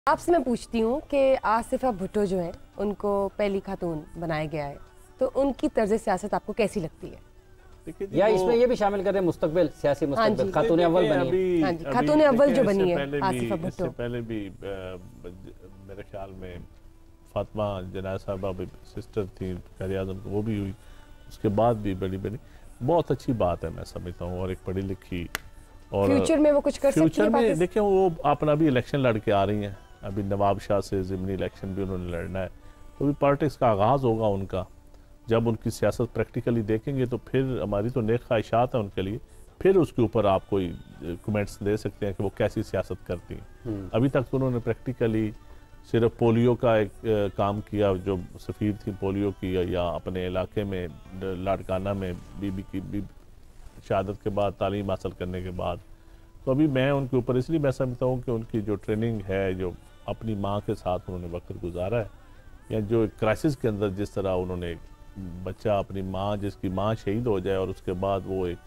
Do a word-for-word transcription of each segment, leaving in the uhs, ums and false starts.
आपसे मैं पूछती हूँ कि आसिफा भुट्टो जो है उनको पहली खातून बनाया गया है, तो उनकी तर्ज सियासत आपको कैसी लगती है? या इसमें ये भी शामिल कर रहे हैं मुस्तकबिल सियासी मुस्तकबिल खातून अव्वल बनी है। खातून अव्वल जो बनी है आसिफा भुट्टो। पहले भी मेरे ख्याल में फातिमा जनाया साहबा भी सिस्टर थी, खैर आज़म वो भी हुई, उसके बाद भी बड़ी बड़ी बहुत अच्छी बात है मैं समझता हूँ। और एक पढ़ी लिखी और फ्यूचर में वो कुछ कर सकती है। फ्यूचर में देखिए वो अपना भी इलेक्शन लड़ के आ रही हैं, अभी नवाब शाह से ज़िमनी इलेक्शन भी उन्होंने लड़ना है, तो भी पॉलिटिक्स का आगाज़ होगा उनका। जब उनकी सियासत प्रैक्टिकली देखेंगे तो फिर हमारी तो नेक ख्वाहिशात हैं उनके लिए, फिर उसके ऊपर आप कोई कमेंट्स दे सकते हैं कि वो कैसी सियासत करती हैं। अभी तक तो उन्होंने प्रैक्टिकली सिर्फ पोलियो का एक काम किया, जो सफ़ीर थी पोलियो की, या अपने इलाके में लाड़काना में बीबी की बी शहादत के बाद तालीम हासिल करने के बाद। तो अभी मैं उनके ऊपर इसलिए मैं समझता हूँ कि उनकी जो ट्रेनिंग है, जो अपनी माँ के साथ उन्होंने वक्त गुजारा है, या जो क्राइसिस के अंदर जिस तरह उन्होंने बच्चा अपनी माँ, जिसकी माँ शहीद हो जाए और उसके बाद वो एक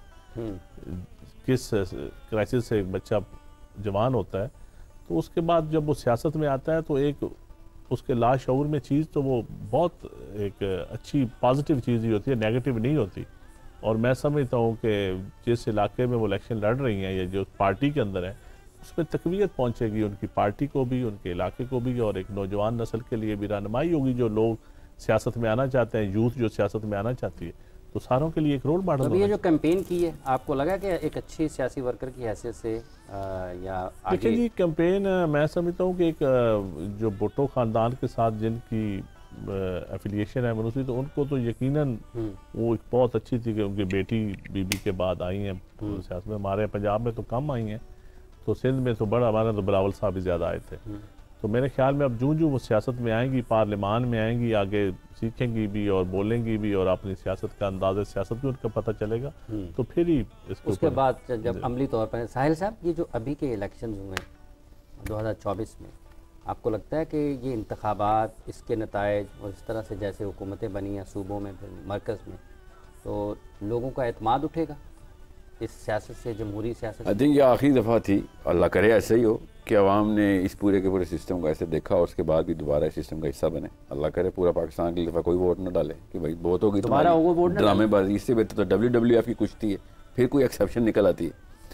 किस क्राइसिस से एक बच्चा जवान होता है, तो उसके बाद जब वो सियासत में आता है तो एक उसके लाशऊर में चीज़ तो वो बहुत एक अच्छी पॉजिटिव चीज़ ही होती है, नेगेटिव नहीं होती। और मैं समझता हूँ कि जिस इलाके में वो इलेक्शन लड़ रही हैं या जो पार्टी के अंदर है, उसमें तकवीत पहुँचेगी उनकी पार्टी को भी, उनके इलाके को भी, और एक नौजवान नस्ल के लिए भी रहनुमाई होगी। जो लोग सियासत में आना चाहते हैं, यूथ जो सियासत में आना चाहती है, तो सारों के लिए एक रोल मॉडल। अभी ये जो कैंपेन की है, आपको लगा कि एक अच्छी सियासी वर्कर की हैसियत से आ, या आगे? देखिए जी, कैंपेन मैं समझता हूँ कि एक जो भुट्टो ख़ानदान के साथ जिनकी एफिलिएशन है मनूसी, तो उनको तो यकीनन वो एक बहुत अच्छी थी कि उनकी बेटी बीबी के बाद आई हैं सियासत में। हमारे पंजाब में तो कम आई हैं, तो सिंध में तो बड़ा, हमारे तो बिलावल साहब भी ज़्यादा आए थे। तो मेरे ख्याल में अब जूँ जूँ वो सियासत में आएंगी, पार्लियामान में आएंगी, आगे सीखेंगी भी और बोलेंगी भी, और अपनी सियासत का अंदाज़ सियासत भी उनका पता चलेगा, तो फिर ही इसके उसके बाद जब अमली तौर पर। साहिल साहब, ये जो अभी के इलेक्शन हुए दो हज़ार चौबीस में, आपको लगता है कि ये इंतखाबात, इसके नतायज और इस तरह से जैसे हुकूमतें बनी हैं सूबों में, फिर मरकज़ में, तो लोगों का एतमाद उठेगा इस सियासत से, जमहूरी सियासत? आई थिंक ये आखिरी दफ़ा थी, अल्लाह करे ऐसे ही हो, कि अवाम ने इस पूरे के पूरे सिस्टम को ऐसे देखा और उसके बाद भी दोबारा इस सिस्टम का हिस्सा बने। अल्लाह करे पूरा पाकिस्तान अगली दफ़ा कोई वोट न डाले कि भाई बहुत होगी दोबारा वोट ड्रामेबाजी। इससे बेहतर तो डब्ल्यू डब्ल्यू एफ की कुश्ती है, फिर कोई एक्सेप्शन निकल आती है।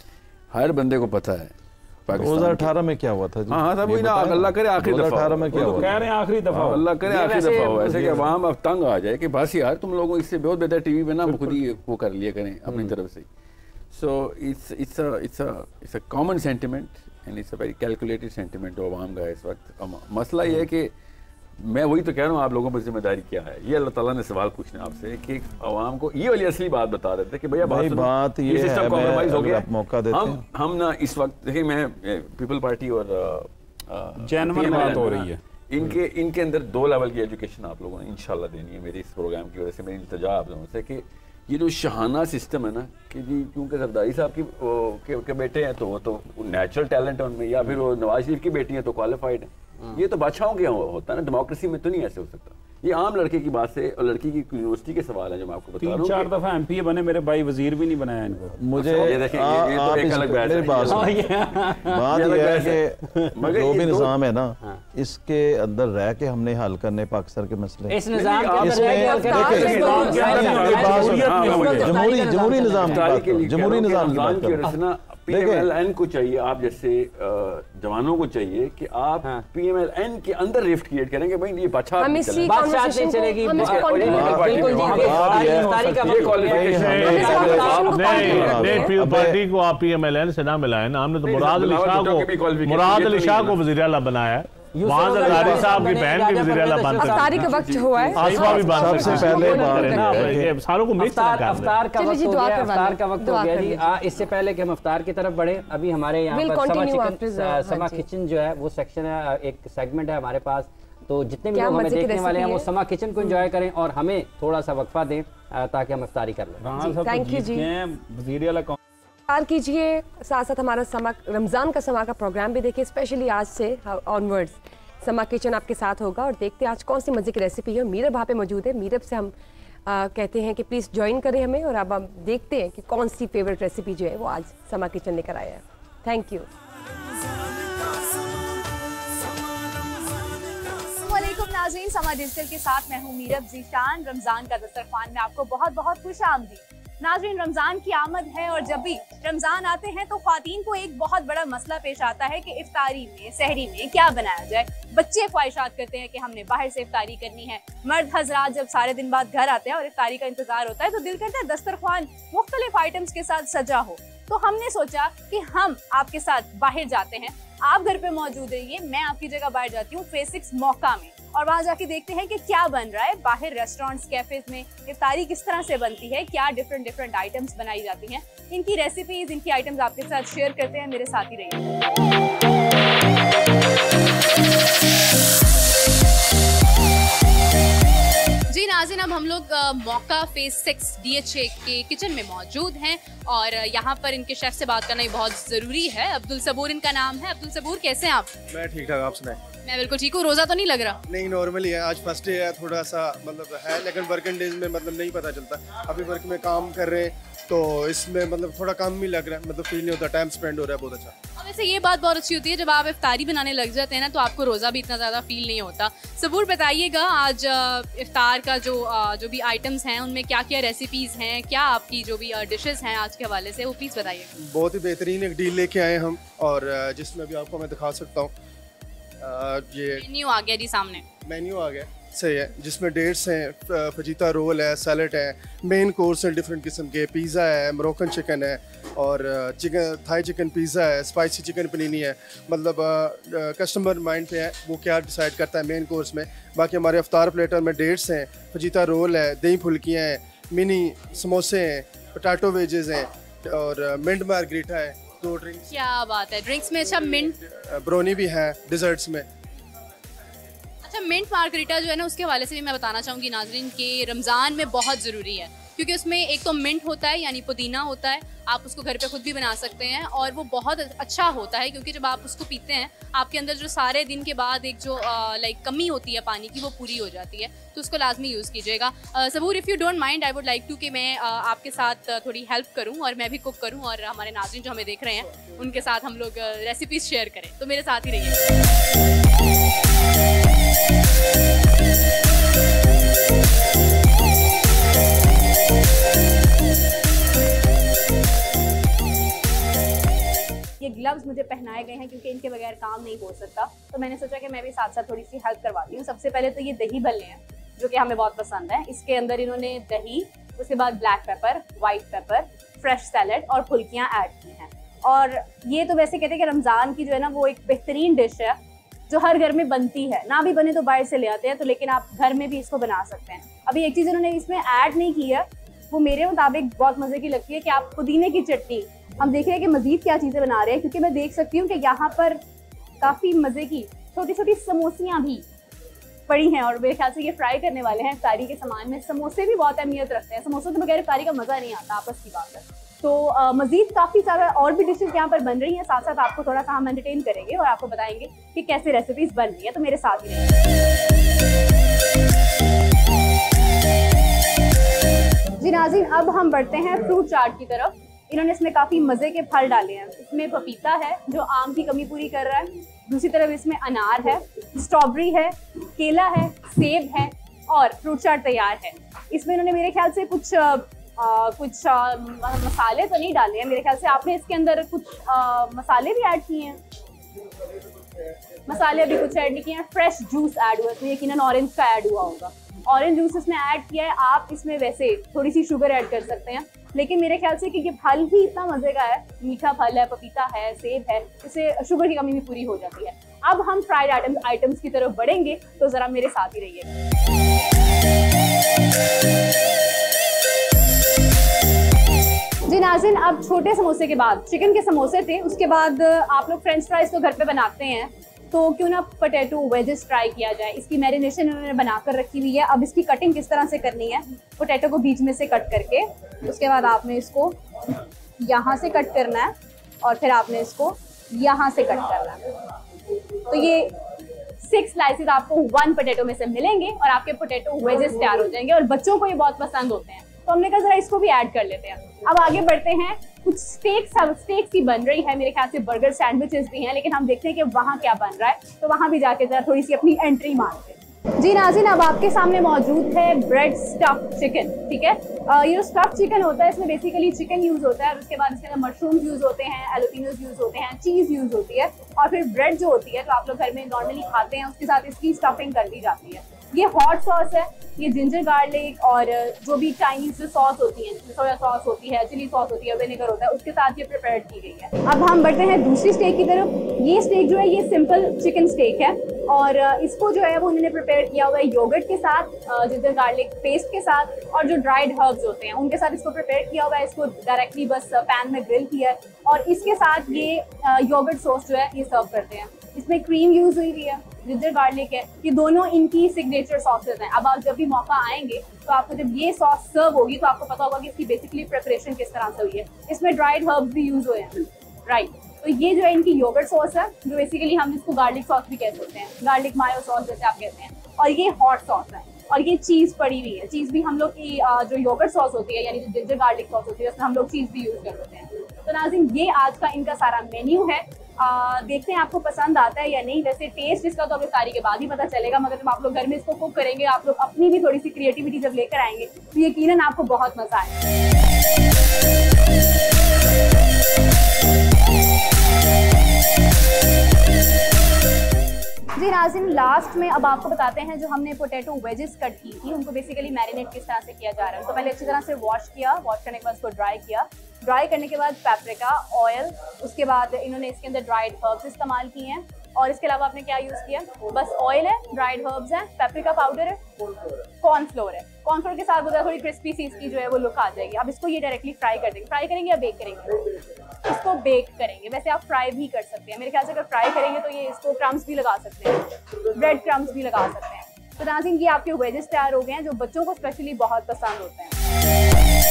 हर बंदे को पता है दो हज़ार अठारह में क्या हुआ था। हाँ हाँ, वही ना, अल्लाह करे आखिरी दफ़ा अठारह में क्या हुआ, कह रहे हैं आखिरी दफ़ा, अल्लाह करे आखिरी दफ़ा हो, ऐसे कि अवाम अब तंग आ जाए कि बस यार तुम लोगों इससे बहुत बेहतर टीवी पे ना खुद ही वो कर लिया करें अपनी तरफ से। So it's it's a it's a it's a common sentiment and it's a very calculated sentiment जो अवाम का है इस वक्त। मसला ये है कि मैं वही तो कह रहा हूँ, आप लोगों पर जिम्मेदारी क्या है, ये अल्लाह ताला ने सवाल पूछना आपसे कि आवाम को ये वाली असली बात बता देते कि भैया बात, बात ये है, सिस्टम कॉम्प्रोमाइज हो गया, मौका देते हम हैं। हम ना इस वक्त देखिए, मैं पीपल पार्टी और जेन्युइन बात हो रही है, इनके इनके अंदर दो लेवल की एजुकेशन आप लोगों ने इंशाल्लाह देनी है मेरे इस प्रोग्राम की वजह से। मेरी इल्तिजा आप लोगों से कि ये जो शहाना सिस्टम है ना, कि जी क्योंकि जरदारी साहब की के, के बेटे हैं तो वो तो नेचुरल टैलेंट है उनमें, या फिर वो नवाज शरीफ की बेटी है तो क्वालिफाइड है, ये तो बादशाहों के होता है ना, डेमोक्रेसी में तो नहीं ऐसे हो सकता। ये आम लड़के की बात से और लड़की की यूनिवर्सिटी के सवाल है जो मैं आपको बता रहा हूं। तीन चार दफा एमपी बने मेरे भाई, वजीर भी नहीं बनाया इनको। मुझे ये देखें, ये तो एक अलग बात है। बात ये है कि जो भी निज़ाम है ना, इसके अंदर रह के हमने हल करने पाकिस्तान के मसले, इस निज़ाम के अंदर जमहूरी जमहूरी निज़ाम जमहूरी निज़ाम की बात कर रहे हैं। पीएमएलएन को चाहिए, आप जैसे जवानों को चाहिए कि आप पीएमएलएन के अंदर रिफ्ट क्रिएट करेंगे। भाई ये बादशाह चलेगी, पार्टी को आप पीएमएलएन से ना मिलाए ना, हमने तो मुराद अली शाह को मुराद अली शाह को वज़ीर आला बनाया है, साहब की बहन भी वज़ीर आला बन अफ्तारी का वक्त हुआ है, आसमा भी बन सबसे पहले सारों को मिक्स अफ्तार अफ्तार का वक्त हो गया, अफ्तार का वक्त हो गया जी। इससे पहले कि हम अफ्तार की तरफ बढ़े, अभी हमारे यहाँ पर समा चिकन समा किचन जो है वो सेक्शन है, एक सेगमेंट है हमारे पास, तो जितने भी लोग हमें देखने वाले हैं वो समा किचन को एंजॉय करें और हमें थोड़ा सा वक्फा दें ताकि हम इफ्तारी कर लें। Thank you ji. वज़ीर आला प्यार कीजिए, साथ साथ हमारा समा रमज़ान का समा का प्रोग्राम भी देखिए, स्पेशली आज से ऑनवर्ड्स समा किचन आपके साथ होगा। और देखते हैं आज कौन सी मज़े की रेसिपी है। मीरब वहाँ पे मौजूद है, मीरब से हम आ, कहते हैं कि प्लीज़ ज्वाइन करें हमें, और अब हम देखते हैं कि कौन सी फेवरेट रेसिपी जो है वो आज समा किचन लेकर आया है। Thank you. नाज़रीन, समा डिजिटल के साथ मैं हूँ मीरब ज़ीशान। रमज़ान का दस्तरखान में आपको बहुत बहुत खुश आमदीद। नाज़रीन, रमज़ान की आमद है और जब भी रमज़ान आते हैं तो ख्वातीन को एक बहुत बड़ा मसला पेश आता है कि इफ्तारी में, सहरी में क्या बनाया जाए। बच्चे ख्वाहिशात करते हैं कि हमने बाहर से इफ्तारी करनी है। मर्द हजरात जब सारे दिन बाद घर आते हैं और इफ्तारी का इंतजार होता है तो दिल करता है दस्तरखान मुख्तलिफ आइटम्स के साथ सजा हो। तो हमने सोचा कि हम आपके साथ बाहर जाते हैं, आप घर पे मौजूद रहिए, मैं आपकी जगह बाहर जाती हूँ फेज सिक्स मौका में, और वहाँ जाके देखते हैं कि क्या बन रहा है बाहर रेस्टोरेंट्स, कैफेज में इफ्तारी किस तरह से बनती है, क्या डिफरेंट डिफरेंट आइटम्स बनाई जाती हैं। इनकी रेसिपीज, इनकी आइटम्स आपके साथ शेयर करते हैं, मेरे साथ ही रहिए। जी नाज़रीन, अब हम लोग मौका phase six D H A के किचन में मौजूद हैं और यहाँ पर इनके शेफ से बात करना ही बहुत ज़रूरी है। अब्दुल सबूर इनका नाम है। अब्दुल सबूर, कैसे हैं आप? मैं ठीक ठाक, आप सुनाएं? मैं बिल्कुल ठीक हूँ। रोज़ा तो नहीं लग रहा? नहीं, नॉर्मली है। आज फर्स्ट डे है, थोड़ा सा मतलब है, लेकिन वर्किंग डेज में मतलब नहीं पता चलता। अभी वर्क में काम कर रहे हैं तो इसमें मतलब थोड़ा कम ही लग रहा है, मतलब फील नहीं होता, टाइम स्पेंड हो रहा है बहुत अच्छा। और वैसे ये बात बहुत अच्छी होती है जब आप इफ्तारी बनाने लग जाते हैं ना तो आपको रोज़ा भी इतना ज़्यादा फील नहीं होता। सबूर, बताइएगा आज इफ्तार का जो जो भी आइटम्स हैं उनमें क्या क्या रेसिपीज़ हैं, क्या आपकी जो भी डिशेस हैं आज के हवाले से, वो प्लीज़ बताइएगा। बहुत ही बेहतरीन एक डील लेके आए हम और जिसमें भी आपको मैं दिखा सकता हूँ। ये मेन्यू आ गया जी सामने। मेन्यू आ गया, सही है, जिसमें डेट्स हैं, फजीता रोल है, सैलड है, मेन कोर्स है डिफरेंट किस्म के, पिज़्ज़ा है, मोरक्कन चिकन है और चिकन थाई चिकन पिज़्ज़ा है, स्पाइसी चिकन पनीनी है। मतलब कस्टमर माइंड पे है वो क्या डिसाइड करता है मेन कोर्स में। बाकी हमारे अफ्तार प्लेटर में डेट्स हैं, फजीता रोल है, दही फुल्कियाँ हैं, मिनी समोसे हैं, पोटैटो वेजेस हैं और मिंट मार्गरीटा है, दो ड्रिंक्स। क्या बात है, ड्रिंक्स में अच्छा मिंट ब्रोनी भी है डिजर्ट्स में। अच्छा, मिंट मार्गरीटा जो है ना उसके हवाले से भी मैं बताना चाहूँगी नाजरीन कि रमज़ान में बहुत ज़रूरी है क्योंकि उसमें एक तो मिंट होता है यानी पुदीना होता है, आप उसको घर पे खुद भी बना सकते हैं और वो बहुत अच्छा होता है क्योंकि जब आप उसको पीते हैं आपके अंदर जो सारे दिन के बाद एक जो लाइक कमी होती है पानी की वो पूरी हो जाती है, तो उसको लाजमी यूज़ कीजिएगा। Saboor, if you don't mind I would like to कि मैं आ, आपके साथ थोड़ी हेल्प करूँ और मैं भी कुक करूँ और हमारे नाज़रीन जो हमें देख रहे हैं उनके साथ हम लोग रेसिपीज़ शेयर करें, तो मेरे साथ ही रहिए। ये ग्लव्स मुझे पहनाए गए हैं क्योंकि इनके बगैर काम नहीं हो सकता, तो मैंने सोचा कि मैं भी साथ साथ थोड़ी सी हेल्प करवाती हूँ। सबसे पहले तो ये दही भल्ले हैं जो कि हमें बहुत पसंद है। इसके अंदर इन्होंने दही, उसके बाद black pepper, white pepper, fresh salad और फुल्कियाँ ऐड की हैं। और ये तो वैसे कहते हैं कि रमज़ान की जो है ना वो एक बेहतरीन डिश है जो हर घर में बनती है, ना भी बने तो बाहर से ले आते हैं, तो लेकिन आप घर में भी इसको बना सकते हैं। अभी एक चीज़ इन्होंने इसमें ऐड नहीं की है, वो मेरे मुताबिक बहुत मज़े की लगती है कि आप पुदीने की चटनी, हम देख रहे हैं कि मज़ीद क्या चीज़ें बना रहे हैं क्योंकि मैं देख सकती हूँ कि यहाँ पर काफ़ी मज़े की छोटी छोटी समोसियाँ भी पड़ी हैं और मेरे ख्याल से ये फ्राई करने वाले हैं। इफ्तारी के सामान में समोसे भी बहुत अहमियत रखते हैं, समोसों के बगैर इफ्तारी का मज़ा नहीं आता, आपस की बात है। तो मज़ीद काफ़ी सारा और भी डिशेज़ यहाँ पर बन रही हैं, साथ साथ आपको थोड़ा सा हम एंटरटेन करेंगे और आपको बताएंगे कि कैसे रेसिपीज़ बन रही है, तो मेरे साथ ही रहिए। जी नाज़रीन, अब हम बढ़ते हैं फ्रूट चाट की तरफ। इन्होंने इसमें काफ़ी मज़े के फल डाले हैं। इसमें पपीता है जो आम की कमी पूरी कर रहा है, दूसरी तरफ इसमें अनार है, स्ट्रॉबेरी है, केला है, सेब है और फ्रूट चाट तैयार है। इसमें इन्होंने मेरे ख्याल से कुछ आ, कुछ आ, मसाले तो नहीं डाले हैं, मेरे ख्याल से आपने इसके अंदर कुछ आ, मसाले भी ऐड किए हैं। मसाले अभी कुछ ऐड नहीं किए हैं। फ्रेश जूस ऐड हुआ इसमें, यकीनन ऑरेंज का ऐड हुआ होगा, ऑरेंज जूस इसमें ऐड किया है। आप इसमें वैसे थोड़ी सी शुगर ऐड कर सकते हैं, लेकिन मेरे ख्याल से कि ये फल ही इतना मज़े का है, मीठा फल है, पपीता है, सेब है, इससे शुगर की कमी भी पूरी हो जाती है। अब हम फ्राइड आइटम्स आइटम्स की तरफ बढ़ेंगे, तो ज़रा मेरे साथ ही रहिए। जी नाज़रीन, अब छोटे समोसे के बाद चिकन के समोसे थे, उसके बाद आप लोग फ्रेंच फ्राइज तो घर पे बनाते हैं, तो क्यों ना पोटैटो वेजेस ट्राई किया जाए। इसकी मैरिनेशन उन्होंने बनाकर रखी हुई है। अब इसकी कटिंग किस तरह से करनी है, पोटैटो को बीच में से कट करके उसके बाद आपने इसको यहाँ से कट करना है और फिर आपने इसको यहाँ से कट करना है। तो ये सिक्स स्लाइसेस आपको वन पोटैटो में से मिलेंगे और आपके पोटैटो वेजेस तैयार हो जाएंगे और बच्चों को ये बहुत पसंद होते हैं, तो हमने कहा जरा इसको भी ऐड कर लेते हैं। अब आगे बढ़ते हैं, कुछ स्टेक्स स्टेक्स की बन रही है, मेरे ख्याल से बर्गर सैंडविचेस भी हैं, लेकिन हम देखते हैं कि वहाँ क्या बन रहा है, तो वहाँ भी जाके जरा थोड़ी सी अपनी एंट्री मारते हैं। जी नाज़रीन, अब आपके सामने मौजूद है ब्रेड स्टफ चिकन। ठीक है, uh, ये जो स्टफ चिकन होता है इसमें बेसिकली चिकन यूज़ होता है और उसके बाद इसके अंदर मशरूम्स यूज़ होते हैं, एलोपिनोज यूज़ होते हैं, चीज़ यूज़ होती है और फिर ब्रेड जो होती है जो आप लोग घर में नॉर्मली खाते हैं उसके साथ इसकी स्टफिंग कर दी जाती है। ये हॉट सॉस है, ये जिंजर गार्लिक और जो भी चाइनीज जो सॉस होती है, सोया सॉस होती है, चिली सॉस होती है, विनेगर होता है, उसके साथ ये प्रिपेयर की गई है। अब हम बढ़ते हैं दूसरी स्टेक की तरफ। ये स्टेक जो है ये सिंपल चिकन स्टेक है और इसको जो है वो उन्होंने प्रिपेयर किया हुआ है योगर्ट के साथ, जिंजर गार्लिक पेस्ट के साथ और जो ड्राइड हर्ब्स होते हैं उनके साथ इसको प्रिपेयर किया हुआ है। इसको डायरेक्टली बस पैन में ग्रिल किया है और इसके साथ ये योगर्ट सॉस जो है ये सर्व करते हैं। इसमें क्रीम यूज हुई हुई है, जिंजर गार्लिक है, ये दोनों इनकी सिग्नेचर सॉसेज हैं। अब आप जब भी मौका आएंगे तो आपको जब ये सॉस सर्व होगी तो आपको पता होगा कि इसकी बेसिकली प्रिपरेशन किस तरह से हुई है। इसमें ड्राइड हर्ब्स भी यूज हुए हैं, राइट। तो ये जो है इनकी योगर्ट सॉस है जो बेसिकली हम इसको गार्लिक सॉस भी कह सकते हैं, गार्लिक मायो सॉस जैसे आप कहते हैं, और ये हॉट सॉस है और ये चीज़ पड़ी हुई है। चीज़ भी हम लोग की जो योगर्ट सॉस होती है यानी जो जिंजर गार्लिक सॉस होती है उसमें हम लोग चीज़ भी यूज़ कर सकते हैं। तो नाज़रीन ये आज का इनका सारा मेन्यू है। आ, देखते हैं आपको पसंद आता है या नहीं। वैसे टेस्ट इसका तो अब इफ्तारी के बाद ही पता चलेगा, मगर जब आप लोग घर में इसको कुक करेंगे, आप लोग अपनी भी थोड़ी सी क्रिएटिविटी जब लेकर आएंगे तो यकीनन आपको बहुत मजा आएगा। जी नाज़रीन, लास्ट में अब आपको बताते हैं जो हमने पोटैटो वेजेस कट की थी उनको बेसिकली मैरिनेट किस तरह से किया जा रहा है। तो पहले अच्छी तरह से वॉश किया, वॉश करने के बाद उसको ड्राई किया, ड्राई करने के बाद पेपरिका, ऑयल, उसके बाद इन्होंने इसके अंदर ड्राइड हर्ब्स इस्तेमाल किए हैं और इसके अलावा आपने क्या यूज़ किया, बस ऑयल है, ड्राइड हर्ब्स है, पेपरिका पाउडर है, कॉर्नफ्लोर है। कॉर्नफ्लोर के साथ थोड़ी क्रिस्पी सी इसकी जो है वो लुक आ जाएगी। अब इसको ये डायरेक्टली फ्राई कर देंगे। फ्राई करेंगे या बेक करेंगे? इसको बेक करेंगे। वैसे आप फ्राई भी कर सकते हैं, मेरे ख्याल से अगर फ्राई करेंगे तो ये इसको क्रम्स भी लगा सकते हैं, ब्रेड क्रम्स भी लगा सकते हैं। तो नाज़रीन ये आपके वेजेस तैयार हो गए हैं जो बच्चों को स्पेशली बहुत पसंद होते हैं।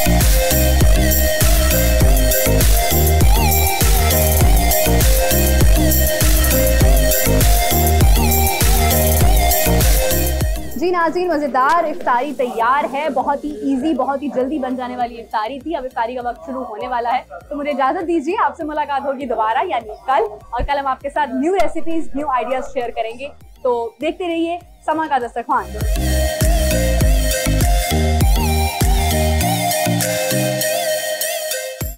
जी नाज़रीन, मज़ेदार इफ्तारी तैयार है। बहुत ही इजी, बहुत ही जल्दी बन जाने वाली इफ्तारी थी। अब इफ्तारी का वक्त शुरू होने वाला है तो मुझे इजाज़त दीजिए, आपसे मुलाकात होगी दोबारा यानी कल, और कल हम आपके साथ new recipes, new ideas share करेंगे। तो देखते रहिए समा का दस्तरखान।